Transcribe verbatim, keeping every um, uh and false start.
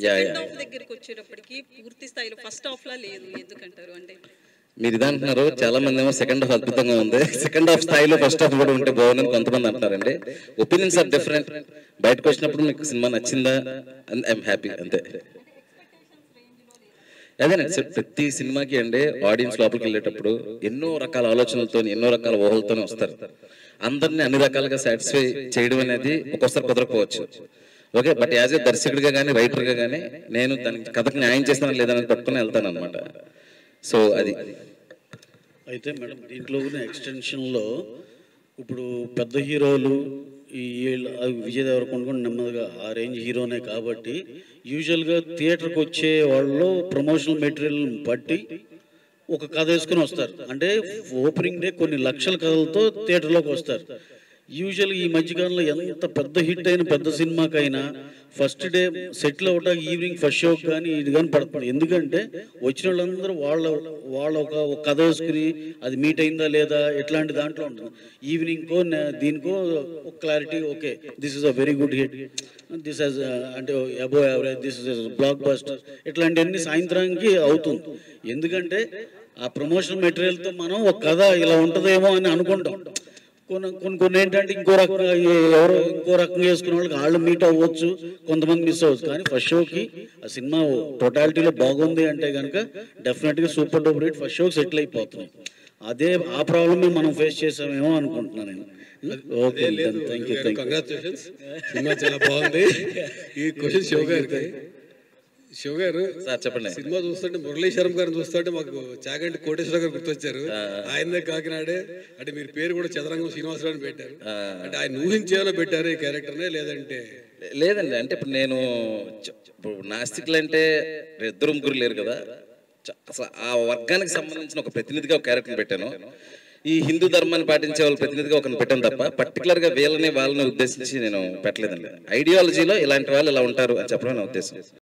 Second half దగ్గరికి వచ్చేటప్పటికి పూర్తి స్థాయిలో ఫస్ట్ హాఫ్ లా లేదు, ఎందుకంటారు? అంటే మీరు ఇది అంటున్నారు, చాలా మంది ఏమో సెకండ్ హాఫ్ అద్భుతంగా ఉంది, సెకండ్ హాఫ్ స్థాయిలో ఫస్ట్ హాఫ్ కూడా ఉంటే బాగుందని కొంతమంది అంటారండి. Opinions are different. బయటకు వచ్చినప్పుడు మీకు సినిమా నచ్చిందా, ఐఎమ్ హ్యాపీ అంతే. అదేనండి, ప్రతి సినిమాకి అండి ఆడియన్స్ లోపలికి వెళ్ళేటప్పుడు ఎన్నో రకాల ఆలోచనలతో ఎన్నో రకాల ఊహలతోనే వస్తారు. అందరినీ అన్ని రకాలుగా సాటిస్ఫై చేయడం అనేది ఒక్కోసారి కుదరకపోవచ్చు. ఓకే, బట్ యాజ్ ఏ దర్శకుడిగా కానీ రైటర్గా కానీ నేను దానికి కథకు న్యాయం చేస్తాను లేదని పట్టుకుని వెళ్తాను అనమాట. సో అది అయితే మేడం దీంట్లో ఎక్స్టెన్షన్లో ఇప్పుడు పెద్ద హీరోలు ఈ విజయ్ దేవరకొండ కూడా నెమ్మదిగా ఆ రేంజ్ హీరోనే కాబట్టి యూజువల్గా థియేటర్కి వచ్చే వాళ్ళు ప్రమోషనల్ మెటీరియల్ బట్టి ఒక కథ వేసుకుని వస్తారు. అంటే ఓపెనింగ్ డే కొన్ని లక్షల కథలతో థియేటర్లోకి వస్తారు. యూజువల్ ఈ మధ్యకాలంలో ఎంత పెద్ద హిట్ అయిన పెద్ద సినిమాకైనా ఫస్ట్ డే సెటిల్ అవటానికి ఈవినింగ్ ఫస్ట్ షోకి కానీ ఇది కానీ పడుతుంది. ఎందుకంటే వచ్చిన వాళ్ళందరూ వాళ్ళ వాళ్ళ ఒక కథ వేసుకుని అది మీట్ అయిందా లేదా ఎట్లాంటి దాంట్లో ఉంటుంది. ఈవినింగ్కో దీనికో ఒక clarity, okay this is a very good hit, this has అంటే above average, this is blockbuster, ఇట్లాంటివన్నీ సాయంత్రానికి అవుతుంది. ఎందుకంటే ఆ ప్రమోషనల్ మెటీరియల్తో మనం ఒక కథ ఇలా ఉంటుందేమో అని అనుకుంటాం. కొన్ని కొన్ని కొన్ని ఏంటంటే ఇంకో రకంగా ఎవరో ఇంకో రకంగా వేసుకునే వాళ్ళకి వాళ్ళు మీట్ అవ్వచ్చు, కొంతమంది మిస్ అవ్వచ్చు. కానీ ఫస్ట్ షోకి ఆ సినిమా టోటాలిటీలో బాగుంది అంటే కనుక డెఫినెట్గా సూపర్ డూపర్ హిట్ ఫస్ట్ షోకి సెటిల్ అయిపోతుంది. అదే ఆ ప్రాబ్లమే మనం ఫేస్ చేసామేమో అనుకుంటున్నాను నేను. Okay, thank you, congratulations. Cinema చాలా బాగుంది. ఈ క్వశ్చన్ శివ గారికి. శివ గారు చెప్పండి. సినిమా చూస్తుంటే మురళీ శర్మ గారిని చూస్తుంటే మాకు చాగంటి కోటేశ్వర గారు గుర్తొచ్చారు. ఆయనే కాకినాడే అంటే మీరు పేరు కూడా చదరంగం శ్రీనివాసరావు అని పెట్టారు. అంటే ఆయన ఊహించేలా పెట్టారు ఈ క్యారెక్టర్నే లేదంటే? లేదండి, అంటే ఇప్పుడు నేను ఇప్పుడు నాస్తికులు అంటే ఇద్దరు ముగ్గురు లేరు కదా, అసలు ఆ వర్గానికి సంబంధించిన ఒక ప్రతినిధిగా ఒక క్యారెక్టర్ పెట్టాను. ఈ హిందూ ధర్మాన్ని పాటించే వాళ్ళ ప్రతినిధిగా ఒకరిని పెట్టాను తప్ప పర్టికులర్ గా వీళ్ళని వాళ్ళని ఉద్దేశించి నేను పెట్టలేదండి. ఐడియాలజీలో ఇలాంటి వాళ్ళు ఇలా ఉంటారు అని చెప్పడం నా ఉద్దేశం.